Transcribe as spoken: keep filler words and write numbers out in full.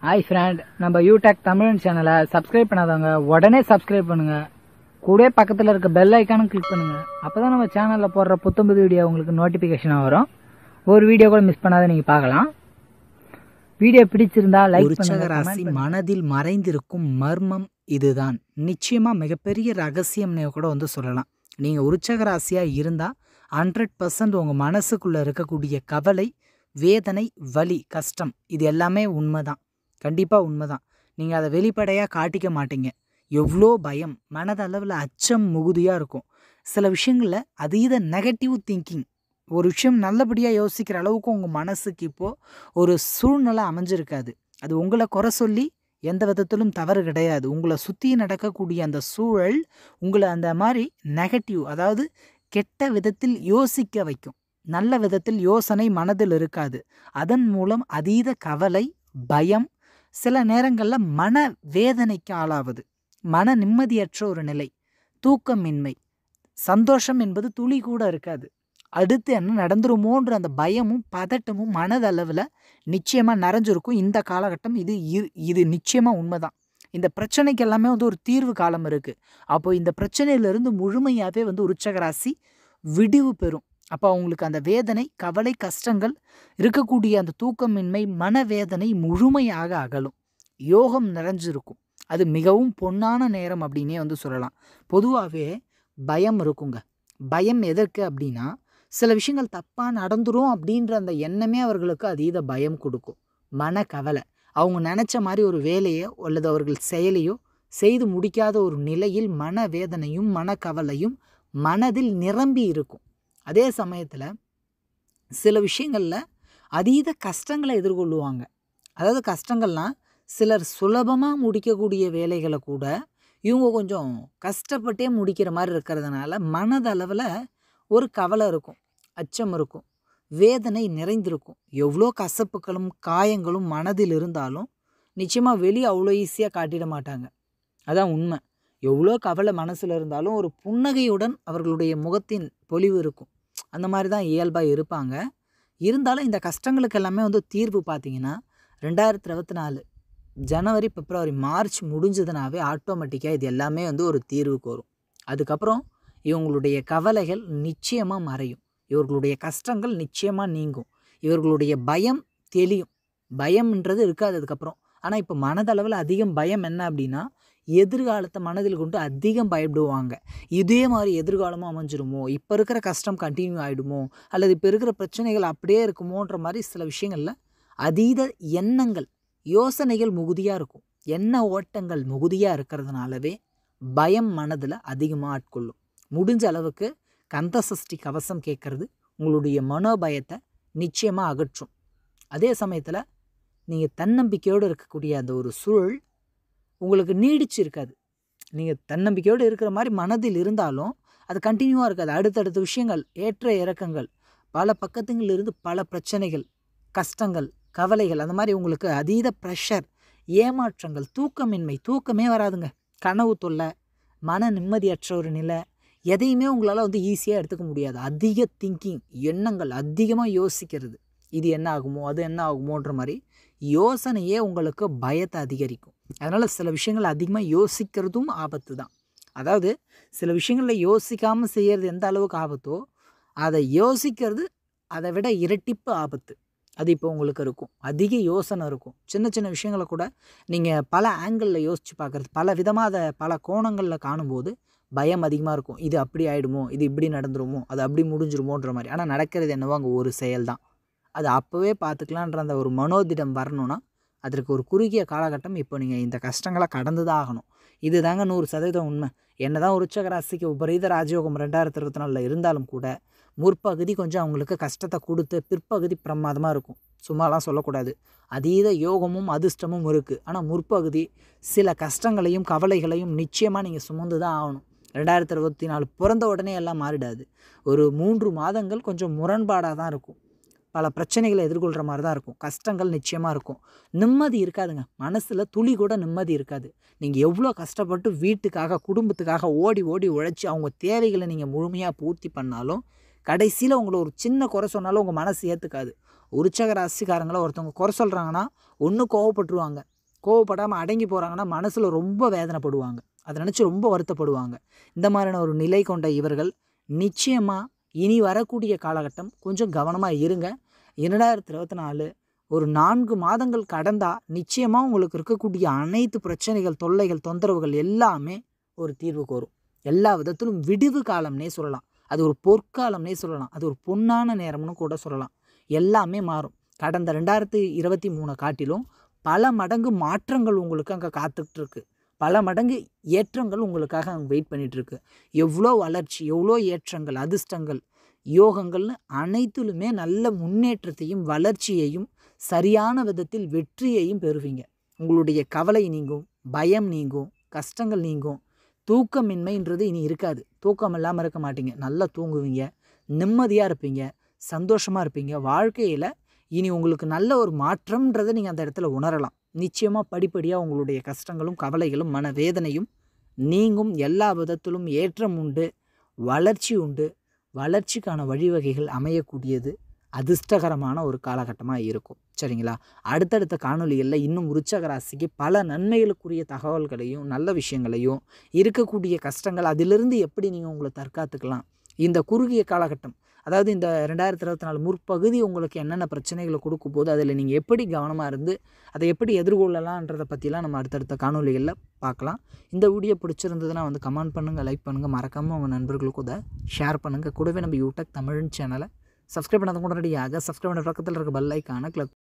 Hi friend, நம்ம யூடெக் தமிழ் சேனலை subscribe பண்ணாதவங்க உடனே சப்ஸ்கிரைப் பண்ணுங்க. கூட பக்கத்தில் இருக்க பெல் ஐக்கானும் கிளிக் பண்ணுங்க. அப்பதான் நம்ம சேனலில் போடுற புத்தம்புது வீடியோ உங்களுக்கு நோட்டிபிகேஷனாக வரும். ஒரு வீடியோ கூட மிஸ் பண்ணாத நீங்க பார்க்கலாம். வீடியோ பிடிச்சிருந்தா லைக் பண்ணுங்க. விருச்சிக ராசி மனதில் மறைந்திருக்கும் மர்மம் இதுதான். நிச்சயமா மிகப்பெரிய ரகசியம்னே கூட வந்து சொல்லலாம். நீங்க விருச்சிக ராசியா இருந்தா ஹண்ட்ரட் பர்சன்ட் உங்க மனசுக்குள்ள இருக்கக்கூடிய கவலை, வேதனை, வலி, கஷ்டம் இது எல்லாமே உண்மைதான். கண்டிப்பாக உண்மைதான். நீங்கள் அதை வெளிப்படையாக காட்டிக்க மாட்டீங்க. எவ்வளோ பயம், மனதளவில் அச்சம் மிகுதியாக இருக்கும். சில விஷயங்களில் அதீத நெகட்டிவ் திங்கிங், ஒரு விஷயம் நல்லபடியாக யோசிக்கிற அளவுக்கு உங்கள் மனசுக்கு இப்போது ஒரு சூழ்நிலை அமைஞ்சிருக்காது. அது உங்களை குறை சொல்லி எந்த விதத்திலும் தவறு கிடையாது. உங்களை சுற்றி நடக்கக்கூடிய அந்த சூழல் உங்களை அந்த மாதிரி நெகட்டிவ், அதாவது கெட்ட விதத்தில் யோசிக்க வைக்கும். நல்ல விதத்தில் யோசனை மனதில் இருக்காது. அதன் மூலம் அதீத கவலை, பயம், சில நேரங்களில் மன வேதனைக்கு ஆளாவது, மன நிம்மதியற்ற ஒரு நிலை, தூக்கமின்மை, சந்தோஷம் என்பது துளி கூட இருக்காது. அடுத்து என்ன நடந்துருமோன்ற அந்த பயமும் பதட்டமும் மனதளவில் நிச்சயமாக நிறைஞ்சிருக்கும். இந்த காலகட்டம் இது இது நிச்சயமாக உண்மைதான். இந்த பிரச்சனைக்கு எல்லாமே வந்து ஒரு தீர்வு காலம் இருக்குது. அப்போது இந்த பிரச்சனையிலிருந்து முழுமையாகவே வந்து விருச்சிக ராசி விடிவு பெறும். அப்போ அவங்களுக்கு அந்த வேதனை, கவலை, கஷ்டங்கள், இருக்கக்கூடிய அந்த தூக்கமின்மை, மனவேதனை முழுமையாக அகலும். யோகம் நிறைஞ்சிருக்கும். அது மிகவும் பொன்னான நேரம் அப்படின்னே வந்து சொல்லலாம். பொதுவாகவே பயம் இருக்குங்க. பயம் எதற்கு அப்படின்னா, சில விஷயங்கள் தப்பாக நடந்துரும் அப்படின்ற அந்த எண்ணமே அவர்களுக்கு அதீத பயம் கொடுக்கும். மன கவலை, அவங்க நினச்ச மாதிரி ஒரு வேலையோ அல்லது அவர்கள் செயலையோ செய்து முடிக்காத ஒரு நிலையில் மனவேதனையும் மனக்கவலையும் மனதில் நிரம்பி இருக்கும். அதே சமயத்தில் சில விஷயங்களில் அதீத கஷ்டங்களை எதிர்கொள்ளுவாங்க. அதாவது கஷ்டங்கள்லாம் சிலர் சுலபமாக முடிக்கக்கூடிய வேலைகளை கூட இவங்க கொஞ்சம் கஷ்டப்பட்டே முடிக்கிற மாதிரி இருக்கிறதுனால மனதளவில் ஒரு கவலை இருக்கும், அச்சம் இருக்கும், வேதனை நிறைந்திருக்கும். எவ்வளோ கசப்புகளும் காயங்களும் மனதில் இருந்தாலும் நிச்சயமாக வெளியே அவ்வளோ ஈஸியாக காட்டிட மாட்டாங்க. அதான் உண்மை. எவ்வளோ கவலை மனசில் இருந்தாலும் ஒரு புன்னகையுடன் அவர்களுடைய முகத்தின் பொலிவு இருக்கும். அந்த மாதிரி தான் இயல்பாக இருப்பாங்க. இருந்தாலும் இந்த கஷ்டங்களுக்கு எல்லாமே வந்து தீர்வு பார்த்திங்கன்னா ரெண்டாயிரத்தி இருபத்தி நாலு ஜனவரி, பிப்ரவரி, மார்ச் முடிஞ்சதுனாவே ஆட்டோமேட்டிக்காக இது எல்லாமே வந்து ஒரு தீர்வுக்கு வரும். அதுக்கப்புறம் இவங்களுடைய கவலைகள் நிச்சயமாக மறையும். இவர்களுடைய கஷ்டங்கள் நிச்சயமாக நீங்கும். இவர்களுடைய பயம் தெளியும். பயம்ன்றது இருக்காது அதுக்கப்புறம். ஆனால் இப்போ மனதளவில் அதிகம் பயம் என்ன அப்படின்னா, எதிர்காலத்தை மனதில் கொண்டு அதிகம் பயப்படுவாங்க. இதே மாதிரி எதிர்காலமும் அமைஞ்சிருமோ, இப்போ இருக்கிற கஷ்டம் கண்டினியூ ஆகிடுமோ, அல்லது இப்போ இருக்கிற பிரச்சனைகள் அப்படியே இருக்குமோன்ற மாதிரி சில விஷயங்களில் அதீத எண்ணங்கள், யோசனைகள் மிகுதியாக இருக்கும். எண்ண ஓட்டங்கள் மிகுதியாக இருக்கிறதுனாலவே பயம் மனதில் அதிகமாக ஆட்கொள்ளும். முடிஞ்ச அளவுக்கு கந்த சஷ்டி கவசம் கேட்குறது உங்களுடைய மனோபயத்தை நிச்சயமாக அகற்றும். அதே சமயத்தில் நீங்கள் தன்னம்பிக்கையோடு இருக்கக்கூடிய அந்த ஒரு சூழல் உங்களுக்கு நீடிச்சு இருக்காது. நீங்கள் தன்னம்பிக்கையோடு இருக்கிற மாதிரி மனதில் இருந்தாலும் அது கண்டினியூவாக இருக்காது. அடுத்தடுத்த விஷயங்கள், ஏற்ற இறக்கங்கள், பல பக்கத்துங்களிலிருந்து பல பிரச்சனைகள், கஷ்டங்கள், கவலைகள், அந்த மாதிரி உங்களுக்கு அதீத ப்ரெஷர், ஏமாற்றங்கள், தூக்கமின்மை, தூக்கமே வராதுங்க, கனவு தொல்லை, மன நிம்மதியற்ற ஒரு நிலை, எதையுமே உங்களால் வந்து ஈஸியாக எடுத்துக்க முடியாது. அதிக திங்கிங், எண்ணங்கள், அதிகமாக யோசிக்கிறது, இது என்ன ஆகுமோ அது என்ன ஆகுமோன்ற மாதிரி யோசனையே உங்களுக்கு பயத்தை அதிகரிக்கும். அதனால் சில விஷயங்கள் அதிகமாக யோசிக்கிறதும் ஆபத்து தான். அதாவது சில விஷயங்களில் யோசிக்காமல் செய்கிறது எந்த அளவுக்கு ஆபத்தோ, அதை யோசிக்கிறது அதை விட இரட்டிப்பு ஆபத்து. அது இப்போ உங்களுக்கு இருக்கும். அதிக யோசனை இருக்கும். சின்ன சின்ன விஷயங்களை கூட நீங்கள் பல ஆங்கிளில் யோசித்து பார்க்குறது, பல விதமாக அதை பல கோணங்களில் காணும்போது பயம் அதிகமாக இருக்கும். இது அப்படி ஆகிடுமோ, இது இப்படி நடந்துருமோ, அது அப்படி முடிஞ்சிருமோன்ற மாதிரி. ஆனால் நடக்கிறது என்னவோ அங்கே ஒரு செயல் தான். அது அப்போவே பார்த்துக்கலான்ற அந்த ஒரு மனோதிடம் வரணும்னா அதற்கு ஒரு குறுகிய காலகட்டம். இப்போ நீங்கள் இந்த கஷ்டங்களை கடந்து தான் ஆகணும். இது தாங்க நூறு சதவீதம் உண்மை. என்ன தான் விருச்சிக ராசிக்கு விபரீத ராஜயோகம் ரெண்டாயிரத்தி இருபத்தி நாலில் இருந்தாலும் கூட முற்பகுதி கொஞ்சம் அவங்களுக்கு கஷ்டத்தை கொடுத்து பிற்பகுதி பிரமாதமாக இருக்கும். சும்மாலாம் சொல்லக்கூடாது. அதீத யோகமும் அதிர்ஷ்டமும் இருக்குது. ஆனால் முற்பகுதி சில கஷ்டங்களையும் கவலைகளையும் நிச்சயமாக நீங்கள் சுமந்து தான் ஆகணும். ரெண்டாயிரத்தி இருபத்தி நாலு பிறந்த உடனே எல்லாம் மாறிடாது. ஒரு மூன்று மாதங்கள் கொஞ்சம் முரண்பாடாக தான் இருக்கும். பல பிரச்சனைகளை எதிர்கொள்கிற மாதிரி தான் இருக்கும். கஷ்டங்கள் நிச்சயமாக இருக்கும். நிம்மதி இருக்காதுங்க. மனசில் துளி கூட நிம்மதி இருக்காது. நீங்கள் எவ்வளோ கஷ்டப்பட்டு வீட்டுக்காக, குடும்பத்துக்காக ஓடி ஓடி உழைச்சி அவங்க தேவைகளை நீங்கள் முழுமையாக பூர்த்தி பண்ணாலும் கடைசியில் உங்களை ஒரு சின்ன குறை சொன்னாலும் உங்கள் மனசு ஏற்றுக்காது. விருச்சிக ராசிக்காரங்களை ஒருத்தவங்க குறை சொல்கிறாங்கன்னா ஒன்று கோவப்பட்டுருவாங்க, கோவப்படாமல் அடங்கி போகிறாங்கன்னா மனசில் ரொம்ப வேதனைப்படுவாங்க, அதை நினச்சி ரொம்ப வருத்தப்படுவாங்க. இந்த மாதிரியான ஒரு நிலை கொண்ட இவர்கள் நிச்சயமாக இனி வரக்கூடிய காலகட்டம் கொஞ்சம் கவனமாக இருங்க. இரண்டாயிரத்தி இருபத்தி நாலு ஒரு நான்கு மாதங்கள் கடந்தால் நிச்சயமாக உங்களுக்கு இருக்கக்கூடிய அனைத்து பிரச்சனைகள், தொல்லைகள், தொந்தரவுகள் எல்லாமே ஒரு தீர்வுக்கு வரும். எல்லா விதத்திலும் விடிவு காலம்னே சொல்லலாம், அது ஒரு பொற்காலம்னே சொல்லலாம், அது ஒரு பொன்னான நேரம்னு கூட சொல்லலாம். எல்லாமே மாறும். கடந்த ரெண்டாயிரத்தி இருபத்தி மூணு காட்டிலும் பல மடங்கு மாற்றங்கள் உங்களுக்கு அங்கே காத்துட்ருக்கு, பல மடங்கு ஏற்றங்கள் உங்களுக்காக அங்கே வெயிட் பண்ணிகிட்ருக்கு. எவ்வளோ வளர்ச்சி, எவ்வளோ ஏற்றங்கள், அதிர்ஷ்டங்கள், யோகங்கள்னு அனைத்திலுமே நல்ல முன்னேற்றத்தையும் வளர்ச்சியையும் சரியான விதத்தில் வெற்றியையும் பெறுவீங்க. உங்களுடைய கவலை நீங்கும், பயம் நீங்கும், கஷ்டங்கள் நீங்கும். தூக்கமின்மைன்றது இனி இருக்காது. தூக்கம் இல்லாமல் இருக்க மாட்டீங்க, நல்லா தூங்குவீங்க, நிம்மதியாக இருப்பீங்க, சந்தோஷமாக இருப்பீங்க. வாழ்க்கையில் இனி உங்களுக்கு நல்ல ஒரு மாற்றம்ன்றதை நீங்கள் அந்த இடத்துல உணரலாம். நிச்சயமாக படிப்படியாக உங்களுடைய கஷ்டங்களும் கவலைகளும் மனவேதனையும் நீங்கும். எல்லா விதத்திலும் ஏற்றம் உண்டு, வளர்ச்சி உண்டு. வளர்ச்சிக்கான வழிவகைகள் அமையக்கூடியது அதிர்ஷ்டகரமான ஒரு காலகட்டமாக இருக்கும். சரிங்களா? அடுத்தடுத்த காணொலிகளில் இன்னும் விருச்சிக ராசிக்கு பல நன்மைகளுக்குரிய தகவல்களையும் நல்ல விஷயங்களையும், இருக்கக்கூடிய கஷ்டங்கள் அதிலிருந்து எப்படி நீங்கள் உங்களை தற்காத்துக்கலாம், இந்த குறுகிய காலகட்டம், அதாவது இந்த ரெண்டாயிரத்தி இருபத்தி நாலு முற்பகுதி உங்களுக்கு என்னென்ன பிரச்சனைகளை கொடுக்கும் போது அதில் நீங்கள் எப்படி கவனமாக இருந்து அதை எப்படி எதிர்கொள்ளலான்றதை பற்றிலாம் நம்ம அடுத்தடுத்த காணொலிகளில் பார்க்கலாம். இந்த வீடியோ பிடிச்சிருந்ததுன்னா வந்து கமெண்ட் பண்ணுங்கள், லைக் பண்ணுங்கள், மறக்காமல் உங்கள் நண்பர்களுக்கு அதை ஷேர் பண்ணுங்கள். கூடவே நம்ம யூடியூப் தமிழ் சேனலை சப்ஸ்கிரைப் பண்ணாத கூட ரெடியாக சப்ஸ்கிரைப் பண்ண பக்கத்தில் இருக்க பெல் ஐக்கானை கிளிக்